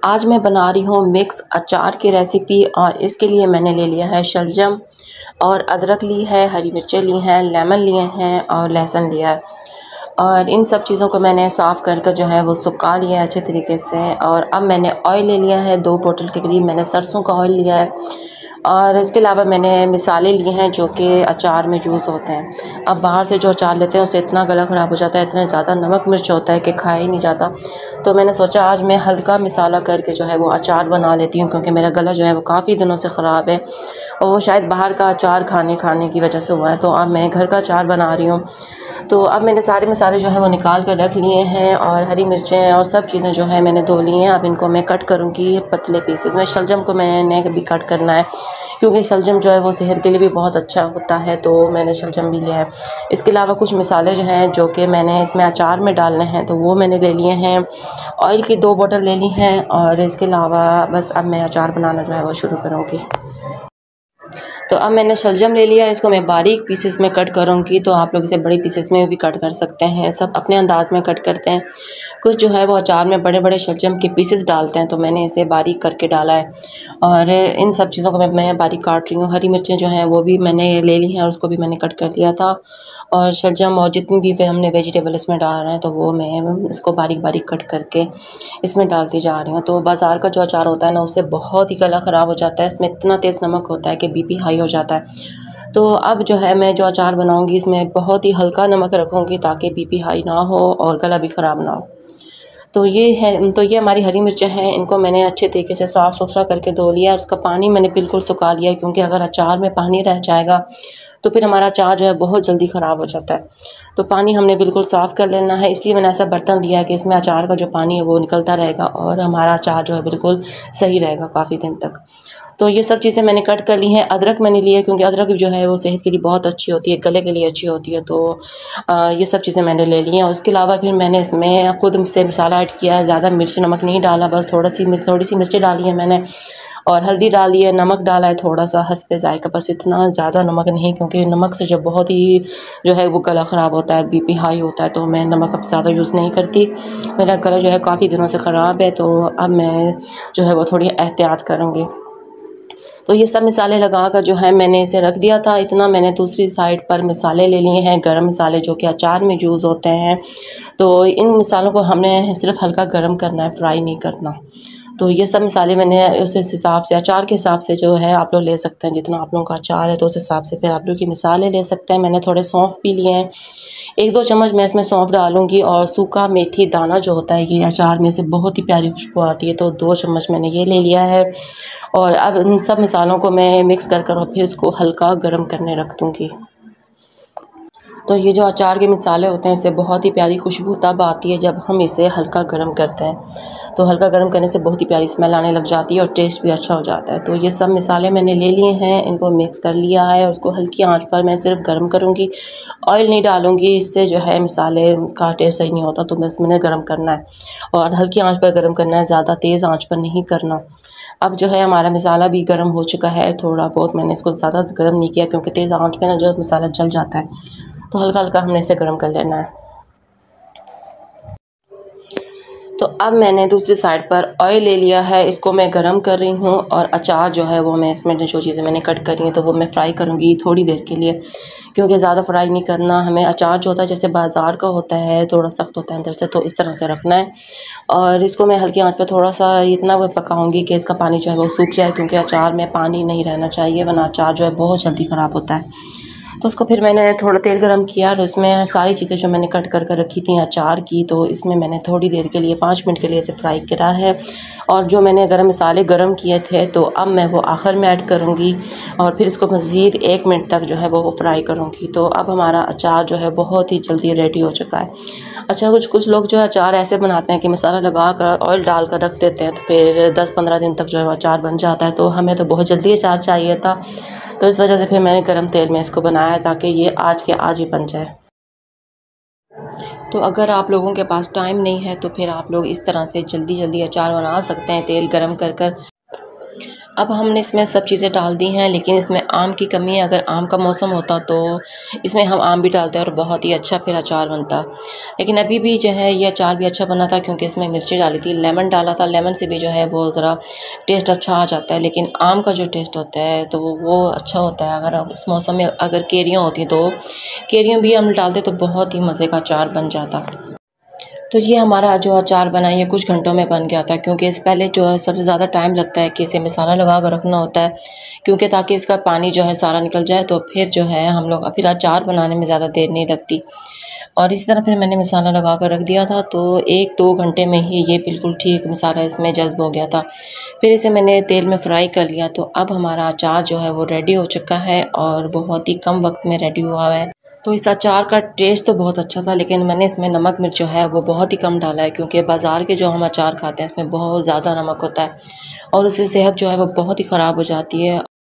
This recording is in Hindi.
आज मैं बना रही हूँ मिक्स अचार की रेसिपी और इसके लिए मैंने ले लिया है शलजम और अदरक ली है, हरी मिर्चें ली हैं, लेमन लिए हैं और लहसुन लिया है। और इन सब चीज़ों को मैंने साफ़ कर जो है वो सुखा लिया है अच्छे तरीके से। और अब मैंने ऑयल ले लिया है, 2 बोतल के करीब मैंने सरसों का ऑयल लिया है। और इसके अलावा मैंने मिसाले लिए हैं जो कि अचार में यूज़ होते हैं। अब बाहर से जो अचार लेते हैं उससे इतना गला ख़राब हो जाता है, इतना ज़्यादा नमक मिर्च होता है कि खाया ही नहीं जाता। तो मैंने सोचा आज मैं हल्का मिसाला करके जो है वो अचार बना लेती हूँ, क्योंकि मेरा गला जो है वो काफ़ी दिनों से ख़राब है और वो शायद बाहर का अचार खाने की वजह से हुआ है। तो अब मैं घर का अचार बना रही हूँ। तो अब मैंने सारे मसाले जो है वो निकाल कर रख लिए हैं और हरी मिर्चें और सब चीज़ें जो है मैंने धो ली हैं। अब इनको मैं कट करूँगी पतले पीसेस में। शलजम को मैंने भी कट करना है, क्योंकि शलजम जो है वो सेहत के लिए भी बहुत अच्छा होता है, तो मैंने शलजम भी लिया है। इसके अलावा कुछ मसाले जो हैं जो कि मैंने इसमें अचार में डालने हैं, तो वो मैंने ले लिए हैं। ऑयल की 2 बोतल ले ली हैं और इसके अलावा बस अब मैं अचार बनाना जो है वो शुरू करूँगी। तो अब मैंने शलजम ले लिया है, इसको मैं बारीक पीसेस में कट करूँगी। तो आप लोग इसे बड़े पीसेस में भी कट कर सकते हैं, सब अपने अंदाज में कट करते हैं। कुछ जो है वो अचार में बड़े बड़े शलजम के पीसेस डालते हैं, तो मैंने इसे बारीक करके डाला है। और इन सब चीज़ों को मैं बारीक काट रही हूँ। हरी मिर्चें जो हैं वो भी मैंने ले ली हैं और उसको भी मैंने कट कर लिया था। और शलजम और जितनी भी हमने वेजिटेबल इसमें डाल रहे हैं, तो वो मैं इसको बारीक बारीक कट करके इसमें डालती जा रही हूँ। तो बाज़ार का जो अचार होता है ना, उससे बहुत ही गला ख़राब हो जाता है। इसमें इतना तेज़ नमक होता है कि बीपी हाई हो जाता है। तो अब जो है मैं जो अचार बनाऊंगी इसमें बहुत ही हल्का नमक रखूंगी, ताकि बीपी हाई ना हो और गला भी ख़राब ना हो। तो ये हमारी हरी मिर्चें हैं, इनको मैंने अच्छे तरीके से साफ़ सुथरा करके धो लिया। उसका पानी मैंने बिल्कुल सुखा लिया, क्योंकि अगर अचार में पानी रह जाएगा तो फिर हमारा अचार जो है बहुत जल्दी ख़राब हो जाता है। तो पानी हमने बिल्कुल साफ़ कर लेना है, इसलिए मैंने ऐसा बर्तन दिया है कि इसमें अचार का जो पानी है वो निकलता रहेगा और हमारा अचार जो है बिल्कुल सही रहेगा काफ़ी दिन तक। तो ये सब चीज़ें मैंने कट कर ली हैं। अदरक मैंने लिया है, क्योंकि अदरक जो है वो सेहत के लिए बहुत अच्छी होती है, गले के लिए अच्छी होती है। तो ये सब चीज़ें मैंने ले ली हैं। उसके अलावा फिर मैंने इसमें खुद से मसाला ऐड किया है, ज़्यादा मिर्च नमक नहीं डाला, बस थोड़ी सी मिर्ची डाली है मैंने और हल्दी डाली है, नमक डाला है थोड़ा सा हस्बे जायका, बस इतना ज़्यादा नमक नहीं, क्योंकि नमक से जो बहुत ही जो है वो गला ख़राब होता है, बीपी हाई होता है। तो मैं नमक अब ज़्यादा यूज़ नहीं करती। मेरा गला जो है काफ़ी दिनों से ख़राब है, तो अब मैं जो है वो थोड़ी एहतियात करूँगी। तो ये सब मसाले लगा कर जो है मैंने इसे रख दिया था। इतना मैंने दूसरी साइड पर मसाले ले लिए हैं, गरम मसाले जो कि अचार में यूज़ होते हैं। तो इन मसालों को हमने सिर्फ हल्का गरम करना है, फ्राई नहीं करना। तो ये सब मसाले मैंने उस हिसाब से, अचार के हिसाब से जो है आप लोग ले सकते हैं, जितना आप लोगों का अचार है तो उस हिसाब से फिर आप लोग की मसाले ले सकते हैं। मैंने थोड़े सौंफ भी लिए हैं, 1-2 चम्मच मैं इसमें सौंफ डालूंगी। और सूखा मेथी दाना जो होता है, ये अचार में से बहुत ही प्यारी खुशबू आती है, तो 2 चम्मच मैंने ये ले लिया है। और अब इन सब मसालों को मैं मिक्स कर और फिर इसको हल्का गर्म करने रख दूँगी। तो ये जो अचार के मसाले होते हैं, इससे बहुत ही प्यारी खुशबू तब आती है जब हम इसे हल्का गर्म करते हैं। तो हल्का गर्म करने से बहुत ही प्यारी स्मेल आने लग जाती है और टेस्ट भी अच्छा हो जाता है। तो ये सब मसाले मैंने ले लिए हैं, इनको मिक्स कर लिया है और उसको हल्की आंच पर मैं सिर्फ गर्म करूँगी, ऑयल नहीं डालूँगी। इससे जो है मसाले का टेस्ट सही नहीं होता, तो बस मैंने गर्म करना है और हल्की आँच पर गर्म करना है, ज़्यादा तेज़ आँच पर नहीं करना। अब जो है हमारा मसाला भी गर्म हो चुका है, थोड़ा बहुत मैंने इसको ज़्यादा गर्म नहीं किया, क्योंकि तेज़ आँच पे ना जो मसाला जल जाता है। तो हल्का हल्का हमने इसे गर्म कर लेना है। तो अब मैंने दूसरी साइड पर ऑयल ले लिया है, इसको मैं गरम कर रही हूँ। और अचार जो है वो मैं इसमें जो चीज़ें मैंने कट करी हैं तो वो मैं फ्राई करूँगी थोड़ी देर के लिए, क्योंकि ज़्यादा फ्राई नहीं करना हमें। अचार जो होता है जैसे बाज़ार का होता है, थोड़ा सख्त होता है अंदर से, तो इस तरह से रखना है। और इसको मैं हल्की आंच पर थोड़ा सा इतना वो पकाऊंगी कि इसका पानी जो है वो सूख जाए, क्योंकि अचार में पानी नहीं रहना चाहिए, वरना अचार जो है बहुत जल्दी ख़राब होता है। तो उसको फिर मैंने थोड़ा तेल गरम किया और उसमें सारी चीज़ें जो मैंने कट कर रखी थी अचार की, तो इसमें मैंने थोड़ी देर के लिए 5 मिनट के लिए इसे फ्राई करा है। और जो मैंने गरम मसाले गरम किए थे, तो अब मैं वो आखिर में ऐड करूँगी और फिर इसको मज़ीद 1 मिनट तक जो है वो फ्राई करूँगी। तो अब हमारा अचार जो है बहुत ही जल्दी रेडी हो चुका है। अच्छा, कुछ लोग जो है अचार ऐसे बनाते हैं कि मसाला लगा कर ऑयल डाल कर रख देते हैं, तो फिर 10-15 दिन तक जो है अचार बन जाता है। तो हमें तो बहुत जल्दी अचार चाहिए था, तो इस वजह से फिर मैंने गरम तेल में इसको बनाया ताकि ये आज के आज ही बन जाए। तो अगर आप लोगों के पास टाइम नहीं है तो फिर आप लोग इस तरह से जल्दी अचार बना सकते हैं, तेल गरम कर। अब हमने इसमें सब चीज़ें डाल दी हैं, लेकिन इसमें आम की कमी है, अगर आम का मौसम होता तो इसमें हम आम भी डालते और बहुत ही अच्छा फिर अचार बनता। लेकिन अभी भी जो है ये अचार भी अच्छा बना था क्योंकि इसमें मिर्ची डाली थी, लेमन डाला था, लेमन से भी जो है वो ज़रा टेस्ट अच्छा आ जाता है। लेकिन आम का जो टेस्ट होता है तो वो अच्छा होता है। अगर इस मौसम में अगर केरियाँ होती तो केरियाँ भी हम डालते तो बहुत ही मज़े का अचार बन जाता। तो ये हमारा जो अचार बना ये कुछ घंटों में बन गया था, क्योंकि इस पहले जो है सबसे ज़्यादा टाइम लगता है कि इसे मसाला लगा कर रखना होता है, क्योंकि ताकि इसका पानी जो है सारा निकल जाए, तो फिर जो है हम लोग फिर अचार बनाने में ज़्यादा देर नहीं लगती। और इसी तरह फिर मैंने मसाला लगा कर रख दिया था, तो 1-2 घंटे में ही ये बिल्कुल ठीक मसाला इसमें जज़्ब हो गया था। फिर इसे मैंने तेल में फ्राई कर लिया, तो अब हमारा अचार जो है वो रेडी हो चुका है और बहुत ही कम वक्त में रेडी हुआ है। तो इस अचार का टेस्ट तो बहुत अच्छा था, लेकिन मैंने इसमें नमक मिर्च जो है वो बहुत ही कम डाला है, क्योंकि बाज़ार के जो हम अचार खाते हैं इसमें बहुत ज़्यादा नमक होता है और उससे सेहत जो है वो बहुत ही ख़राब हो जाती है।